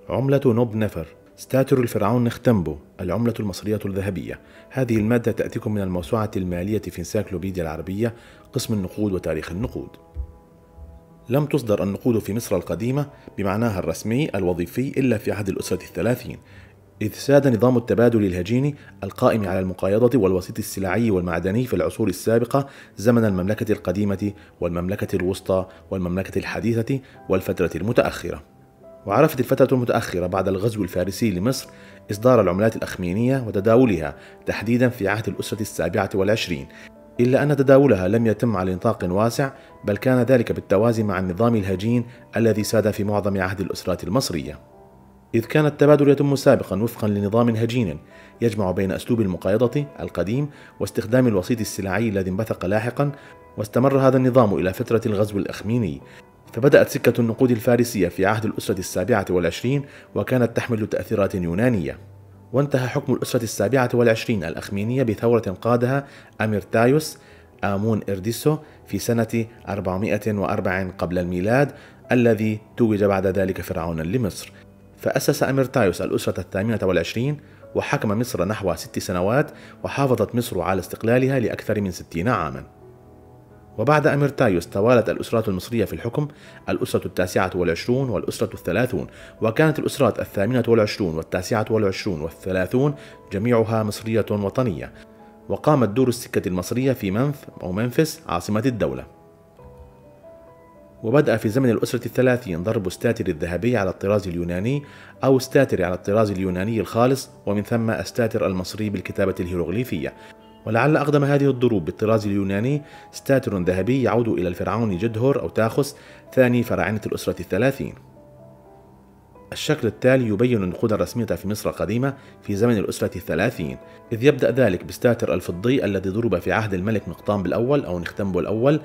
عملة نوب نفر ستاتر الفرعون نختنبو، العملة المصرية الذهبية. هذه المادة تأتيكم من الموسوعة المالية في انسايكلوبيديا العربية، قسم النقود وتاريخ النقود. لم تصدر النقود في مصر القديمة بمعناها الرسمي الوظيفي إلا في عهد الأسرة الثلاثين، إذ ساد نظام التبادل الهجيني القائم على المقايضة والوسيط السلعي والمعدني في العصور السابقة زمن المملكة القديمة والمملكة الوسطى والمملكة الحديثة والفترة المتأخرة. وعرفت الفترة المتأخرة بعد الغزو الفارسي لمصر إصدار العملات الأخمينية وتداولها تحديدا في عهد الأسرة السابعة والعشرين، إلا أن تداولها لم يتم على نطاق واسع، بل كان ذلك بالتوازي مع النظام الهجين الذي ساد في معظم عهد الأسرات المصرية، إذ كان التبادل يتم سابقا وفقا لنظام هجين يجمع بين أسلوب المقايضة القديم واستخدام الوسيط السلعي الذي انبثق لاحقا، واستمر هذا النظام إلى فترة الغزو الأخميني. فبدأت سكة النقود الفارسية في عهد الأسرة السابعة والعشرين، وكانت تحمل تأثيرات يونانية. وانتهى حكم الأسرة السابعة والعشرين الأخمينية بثورة قادها أميرتايوس آمون إرديسو في سنة 404 قبل الميلاد، الذي توج بعد ذلك فرعونا لمصر. فأسس أميرتايوس الأسرة الثامنة والعشرين، وحكم مصر نحو 6 سنوات، وحافظت مصر على استقلالها لأكثر من 60 عاما. وبعد أميرتايوس توالت الأسرات المصرية في الحكم، الأسرة التاسعة والعشرون والأسرة الثلاثون، وكانت الأسرات الثامنة والعشرون والتاسعة والعشرون والثلاثون جميعها مصرية وطنية. وقامت دور السكة المصرية في منفس عاصمة الدولة. وبدأ في زمن الأسرة الثلاثين ضرب ستاتر الذهبي على الطراز اليوناني، أو ستاتر على الطراز اليوناني الخالص، ومن ثم الستاتر المصري بالكتابة الهيروغليفية. ولعل أقدم هذه الضروب بالطراز اليوناني ستاتر ذهبي يعود إلى الفرعون جدهور أو تاخس، ثاني فراعنة الأسرة الثلاثين. الشكل التالي يبين النقود الرسمية في مصر القديمة في زمن الأسرة الثلاثين، إذ يبدأ ذلك بستاتر الفضي الذي ضرب في عهد الملك نقطان الأول أو نختنبو الأول،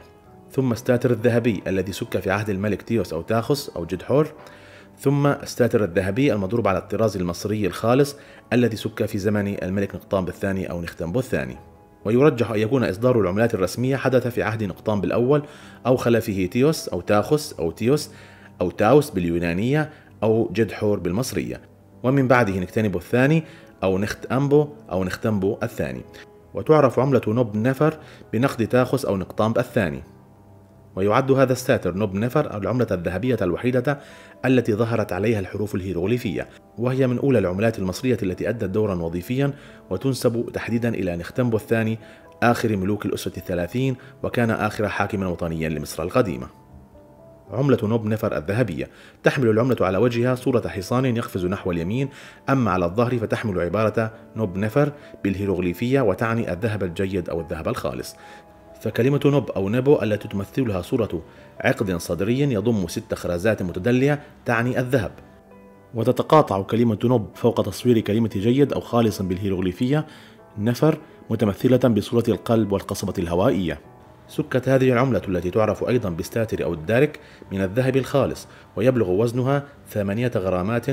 ثم ستاتر الذهبي الذي سك في عهد الملك تيوس أو تاخس أو جدحور، ثم الستاتر الذهبي المضروب على الطراز المصري الخالص الذي سك في زمن الملك نقطان الثاني أو نختنبو الثاني. ويرجح أن يكون إصدار العملات الرسمية حدث في عهد نقطان الأول أو خلفه تيوس أو تاخس أو تيوس أو تاوس باليونانية أو جدحور بالمصرية، ومن بعده نختنبو الثاني أو نختأنبو أو نختنبو الثاني. وتعرف عملة نوب نفر بنقد تاخس أو نقطان الثاني. ويعد هذا الساتر نوب نفر العملة الذهبية الوحيدة التي ظهرت عليها الحروف الهيروغليفية، وهي من أولى العملات المصرية التي أدت دورا وظيفيا، وتنسب تحديدا إلى نختنبو الثاني آخر ملوك الأسرة الثلاثين، وكان آخر حاكما وطنيا لمصر القديمة. عملة نوب نفر الذهبية تحمل العملة على وجهها صورة حصان يقفز نحو اليمين، أما على الظهر فتحمل عبارة نوب نفر بالهيروغليفية، وتعني الذهب الجيد أو الذهب الخالص. فكلمة نوب أو نبو التي تمثلها صورة عقد صدري يضم 6 خرزات متدلية تعني الذهب. وتتقاطع كلمة نوب فوق تصوير كلمة جيد أو خالص بالهيروغليفية نفر متمثلة بصورة القلب والقصبة الهوائية. سكت هذه العملة التي تعرف أيضا بالستاتر أو الدارك من الذهب الخالص، ويبلغ وزنها 8 غرامات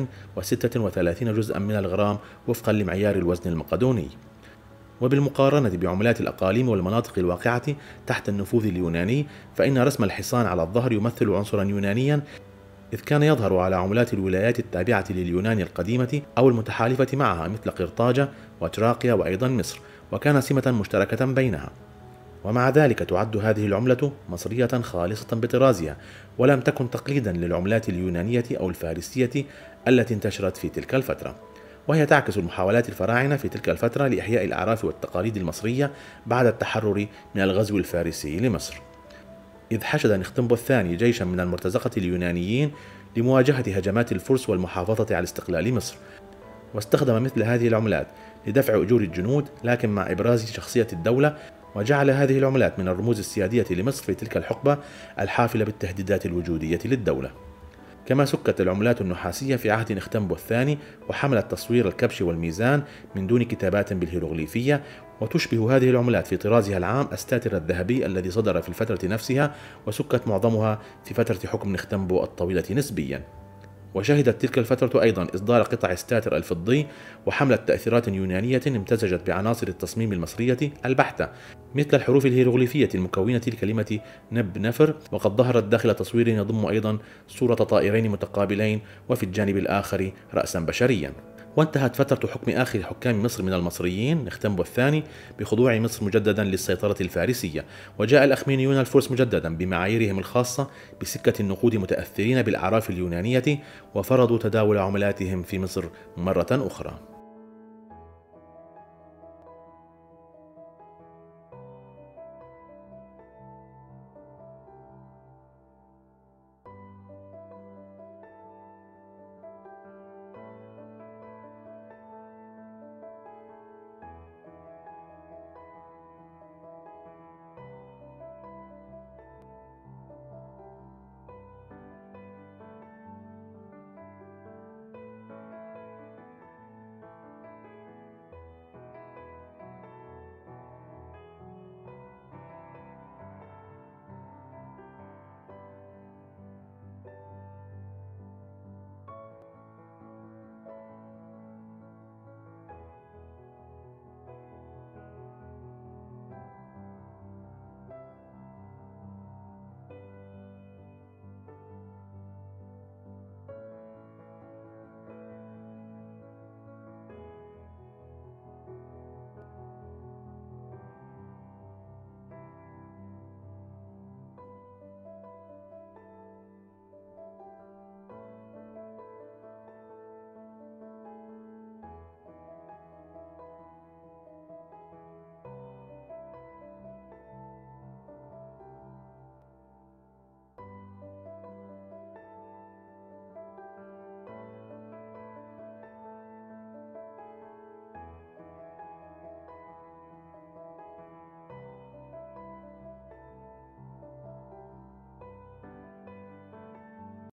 و36 جزءا من الغرام وفقا لمعيار الوزن المقدوني. وبالمقارنة بعملات الأقاليم والمناطق الواقعة تحت النفوذ اليوناني، فإن رسم الحصان على الظهر يمثل عنصرا يونانيا، إذ كان يظهر على عملات الولايات التابعة لليونان القديمة أو المتحالفة معها مثل قرطاجة وتراقيا وأيضا مصر، وكان سمة مشتركة بينها. ومع ذلك تعد هذه العملة مصرية خالصة بطرازها، ولم تكن تقليدا للعملات اليونانية أو الفارسية التي انتشرت في تلك الفترة، وهي تعكس المحاولات الفراعنة في تلك الفترة لإحياء الأعراف والتقاليد المصرية بعد التحرر من الغزو الفارسي لمصر. إذ حشد نختنبو الثاني جيشا من المرتزقة اليونانيين لمواجهة هجمات الفرس والمحافظة على استقلال مصر، واستخدم مثل هذه العملات لدفع أجور الجنود، لكن مع إبراز شخصية الدولة، وجعل هذه العملات من الرموز السيادية لمصر في تلك الحقبة الحافلة بالتهديدات الوجودية للدولة. كما سكت العملات النحاسية في عهد نختنبو الثاني، وحملت تصوير الكبش والميزان من دون كتابات بالهيروغليفية، وتشبه هذه العملات في طرازها العام الستاتر الذهبي الذي صدر في الفترة نفسها، وسكت معظمها في فترة حكم نختنبو الطويلة نسبيا. وشهدت تلك الفترة أيضا إصدار قطع ستاتر الفضي وحملة تأثيرات يونانية امتزجت بعناصر التصميم المصرية البحتة، مثل الحروف الهيروغليفية المكونة لكلمة نب نفر، وقد ظهرت داخل تصوير يضم أيضا صورة طائرين متقابلين وفي الجانب الآخر رأسا بشريا. وانتهت فترة حكم آخر حكام مصر من المصريين نختمبو الثاني بخضوع مصر مجددا للسيطرة الفارسية، وجاء الأخمينيون الفرس مجددا بمعاييرهم الخاصة بسكة النقود متأثرين بالأعراف اليونانية، وفرضوا تداول عملاتهم في مصر مرة أخرى.